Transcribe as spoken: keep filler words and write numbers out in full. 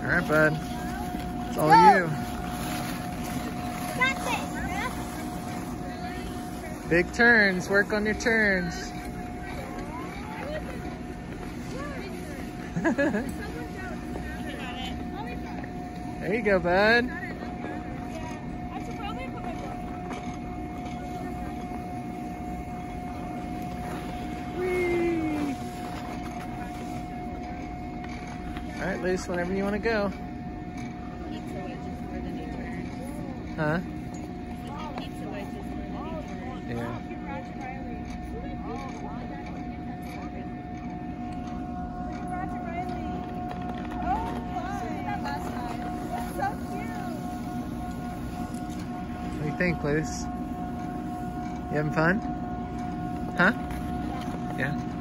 All right, bud. It's all Go. you. Big turns. Work on your turns. There you go, bud. Whee. All right, Luce, whenever you want to go. Pizza wedges for the new turn. Huh? Pizza wedges for the new turn. Yeah. What do you think, Luce? You having fun? Huh? Yeah.